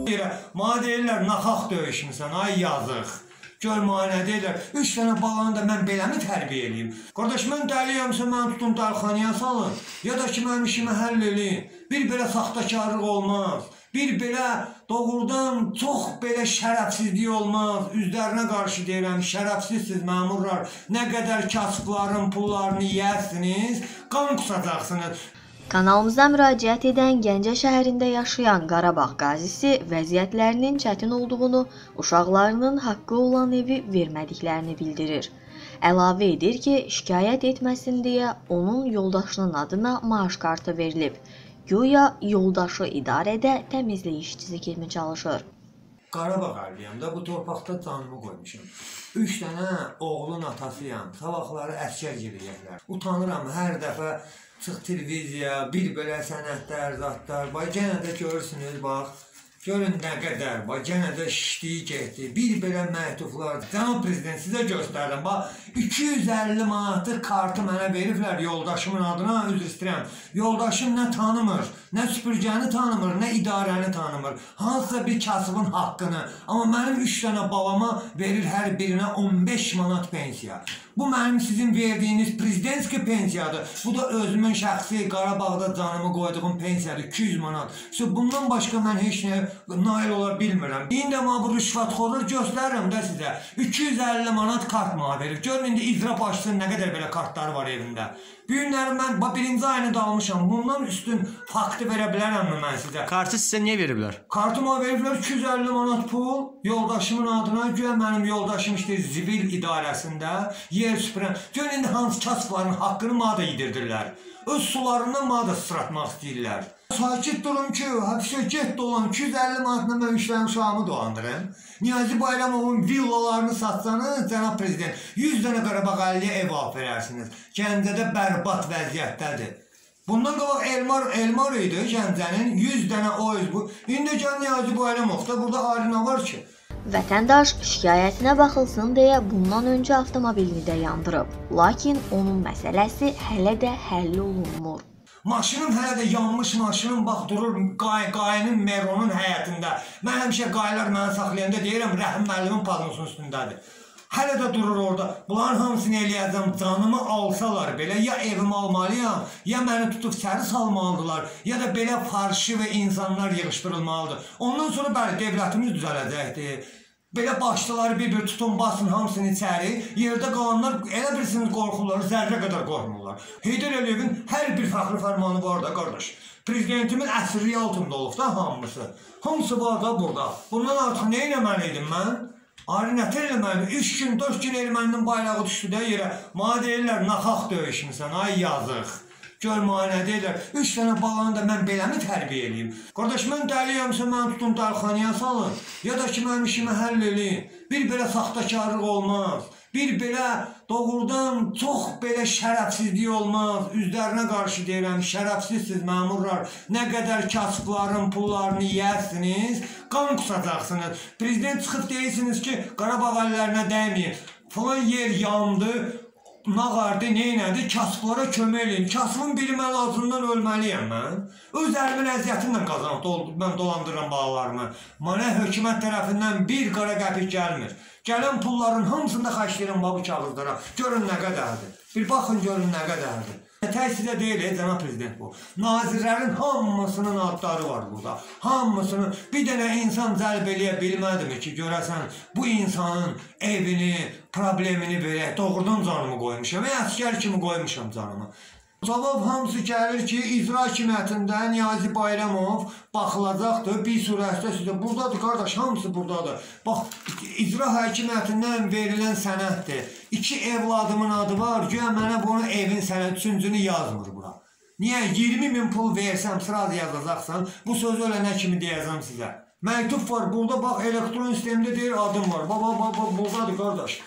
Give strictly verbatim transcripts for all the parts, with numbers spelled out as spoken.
Mənə deyirlər, naxaq döyüşmüsən, ay yazıq. Gör mənə deyirlər, üç dənə balanı da mən beləmi tərbiyə edeyim? Qardaş, mən dəliyəmsə, mən tutun dəlxanaya salın, ya da ki, mənim işimi həll edin. Bir belə saxtakarlıq olmaz. Bir belə doğrudan çox belə şərəfsizlik olmaz. Üzlərinə qarşı deyirəm, şərəfsizsiz məmurlar. Nə qədər kasıbların pullarını yiyərsiniz, qan qusacaqsınız. Kanalımıza müraciət edən Gəncə şəhərində yaşayan Qarabağ qazisi vəziyyətlərinin çətin olduğunu, uşaqlarının haqqı olan evi vermədiklərini bildirir. Əlavə edir ki, şikayət etməsin deyə onun yoldaşının adına maaş kartı verilib. Güya yoldaşı idarədə təmizlik işçisi kimi çalışır. Qarabağ əliyəm də bu torpaqda canımı qoymuşum. Üç dənə oğlun atasıyam. Sabahları əskər gedəcəklər. Utanıram hər dəfə çıx televiziya, bir belə sənətlər, zatlar. Bax, yenə də görürsünüz, bax. Görün nə qədər, bax, yenə də şişdiyi getdi. Bir belə məktublar. Cənab Prezident, sizə göstərdim. Bax, iki yüz əlli manatlıq kartı mənə veriblər yoldaşımın adına, üzr istəyirəm. Yoldaşım nə tanımır, nə süpürgəni tanımır, nə idarəni tanımır. Hansısa bir kasıbın haqqını. Amma mənim üç dənə babama verir hər birinə on beş manat pensiya. Bu mənim sizin verdiyiniz prezidentski pensiyadır. Bu da özümün şəxsi Qarabağda canımı qoyduğum pensiyadır, iki yüz manat. Bundan başqa mən heç nə nail ola bilmirəm. İndi amma bu rüşvətxorluq göstərirəm də sizə. iki yüz əlli manat kart mənə verir. Görün indi icra başçısının nə qədər belə kartları var evində. Bu günləri mən birinci ayını da almışam. Bundan üstün faktı verə bilərəmmi mən sizə? Kartı sizə niyə veriblər? Kartıma veriblər iki yüz əlli manat pul yoldaşımın adına. Güya mənim yoldaşım işte zivil idarəsində yer süpürən. Görün indi hansı kasıbların haqqını mənə da yedirdirlər. Öz sularından mənə da sıçratmaq istəyirlər. Sakit durun ki, həbsə get dolan, iki yüz əlli manatla mən üç dənə uşağımı dolandırım. Niyazi Bayramovun villalarını satsanız, cənab prezident, yüz dənə Qarabağ əlliyə ev alıb verərsiniz. Gəncədə bərbad vəziyyətdədir. Bundan qabaq Elmar, Elmar idi Gəncənin, yüz dənə o öz bu. İndi gəl Niyazi Bayramovda, burada ayrına var ki. Vətəndaş şikayətinə baxılsın deyə bundan öncə avtomobilini də yandırıb. Lakin onun məsələsi hələ də həll olunmur. Maşınım hələ də yanmış maşınım, bax durur qay, qayının Meronun həyətində. Mən həmişə qaylar mənə saxlayanda deyirəm, Rəhim müəllimin palnosunun üstündədir. Hələ də durur orada. Bunların hamısını eləyəcəm, canımı alsalar belə, ya evimi almalıyam, ya məni tutub səri salmalıdırlar, ya da belə farşı və insanlar yığışdırılmalıdır. Ondan sonra bəli, devlətimiz düzələcəkdir. Belə başlıları bir-bir tutun, basın hamısını içəri, yerdə qalanlar elə bilirsiniz qorxurlar, zərrə qədər qorxmurlar. Heydər Əliyevin hər bir fəxri fərmanı var da, qardaş. Prezidentimin əsirliyi altında olub da hamısı. Hamısı var da burada. Bundan artıq nə eləməliydim mən? Ayrı nətər eləməliydim? Üç gün, dörd gün erməninin bayrağı düşdü də yerə. Mənə deyirlər, naxaq döyüşmüsən, ay yazıq. Gör mənə deyirlər, üç dənə balanı da mən beləmi tərbiyə edeyim? Qardaş, mən dəliyəmsə, mən tutun dəlxanaya salın, ya da ki, mənim işimi həll edin. Bir belə saxtakarlıq olmaz. Bir belə doğrudan çox belə şərəfsizlik olmaz. Üzlərinə qarşı deyirəm, şərəfsizsiz məmurlar. Nə qədər kasıbların pullarını yiyərsiniz, qan qusacaqsınız. Prezident çıxıb deyirsiniz ki, Qarabağ əllərinə dəyməyin. Falan yer yandı. Nağardı, neynədi? Kasıblara kömək edin. Kasıbın biri mən ağzından ölməliyəm mən. Öz əlimin əziyyətinlə qazanıb mən dolandırıram bağlarımı. Mənə hökumət tərəfindən bir qara qəpik gəlmir. Gələn pulların hamısında xəşləyirəm bu kağızlara. Görün nə qədərdir. Bir baxın görün nə qədərdir. Tək sizə deyil, cənab prezident bu. Nazirlərin hamısının adları var burada. Hamısının. Bir dənə insan cəlb eləyə bilmədimi ki, görəsən bu insanın evini, problemini verək. Doğrudan canımı qoymuşam. Və əskər kimi qoymuşam canımı. Cavab hamısı gəlir ki, icra hakimiyyətində Niyazi Bayramov baxılacaqdır. Bir surətdə sizə buradadır, qardaş, hamısı buradadır. Bax, icra hakimiyyətindən verilən sənəddir. İki evladımın adı var, güya mənə bunu evin sənəd üçüncünü yazmır bura. Niyə? iyirmi min pul versəm, sıraz yazacaqsan, bu sözü ölənə kimi deyəcəm sizə. Məktub var, burada bax, elektron sistemdə deyir, adım var. Baba, baba, buradadır, qardaş.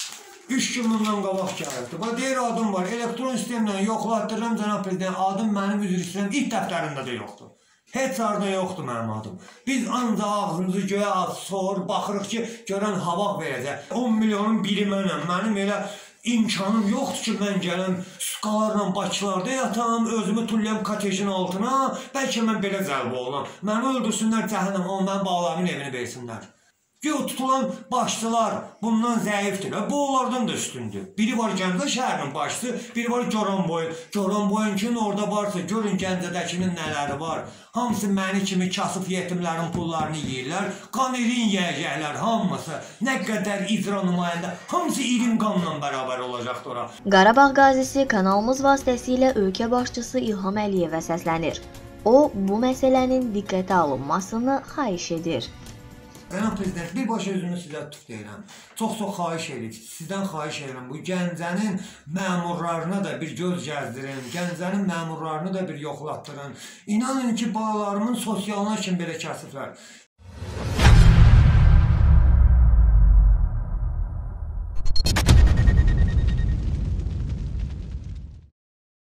Üç gün bundan qabaq gəlirdi. Bax, deyir adım var. Elektron sistemlə yoxlatdırıram, cənab prezident. Adım mənim üzr istəyirəm, ilk dəftərində də yoxdur. Heç arada yoxdur mənim adım. Biz ancaq ağzımızı göyə sor, baxırıq ki, görən hava verəcək. on milyonun biri mənəm. Mənim elə imkanım yoxdur ki, mən gələm sukalarla Bakılarda yatam, özümü tulləyəm kotejin altına, bəlkə mən belə zəlb olunam. Məni öldürsünlər cəhənnəm, amma mən bağlarımın evini versinlər. Yox, tutulan başçılar bundan zəifdir. Bu onlardan da üstündür. Biri var Gəncə şəhərinin başçısı, biri var Goranboyun. Goranboyunkinin orada varsa, görün Gəncədəkinin nələri var. Hamısı məni kimi kasıb yetimlərin pullarını yeyirlər. Qan irin yiyəcəklər hamısı. Nə qədər icra nümayəndə, hamısı irin qanla bərabər olacaqdır ora. Qarabağ qazisi kanalımız vasitəsilə ölkə başçısı İlham Əliyevə səslənir. O, bu məsələnin diqqətə alınmasını xahiş edir. Cənab Prezident, birbaşa özümü sizə tutub deyirəm. Çox-çox xahiş edir, sizdən xahiş edirəm. Bu Gəncənin məmurlarına da bir göz gəzdirin, Gəncənin məmurlarını da bir yoxlatdırın. İnanın ki, balalarımın sosialına kimi belə kəsirlər.